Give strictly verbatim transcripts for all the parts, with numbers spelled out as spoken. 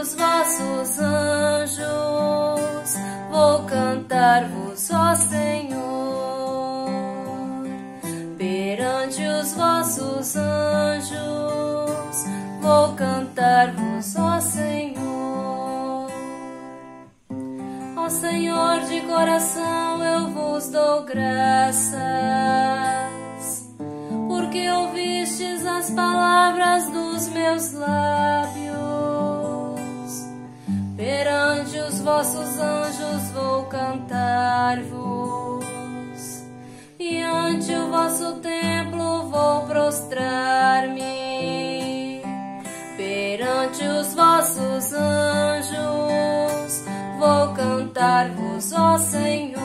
os vossos anjos, vou cantar-vos, ó Senhor. Perante os vossos anjos, vou cantar-vos, ó Senhor. Ó Senhor, de coração eu vos dou graças, porque ouvistes as palavras dos meus lábios. Perante os vossos anjos vou cantar-vos, e ante o vosso templo vou prostrar-me. Perante os vossos anjos vou cantar-vos, ó Senhor.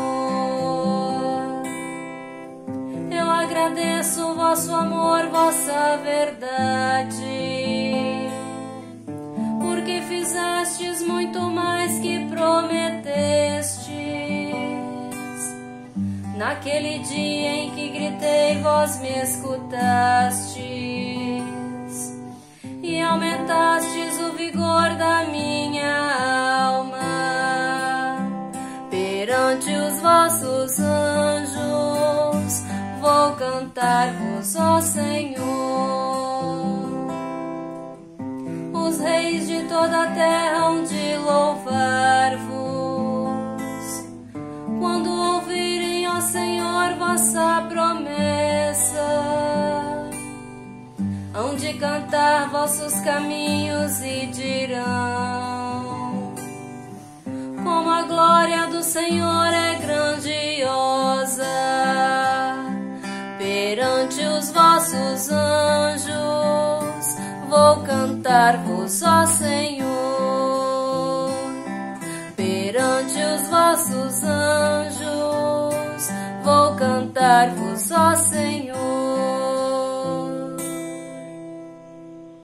Eu agradeço o vosso amor, vossa verdade, porque fizestes muito mais que prometestes. Naquele dia em que gritei, vós me escutastes, e aumentastes o vigor da minha alma. Perante os vossos anjos vou cantar-vos, ó Senhor. Os reis de toda a terra hão de louvar-vos quando ouvirem, ó Senhor, vossa promessa. Hão de cantar vossos caminhos e dirão: como a glória do Senhor é grandiosa. Perante os vossos anjos vou cantar-vos, ó Senhor. Perante os vossos anjos vou cantar-vos, ó Senhor.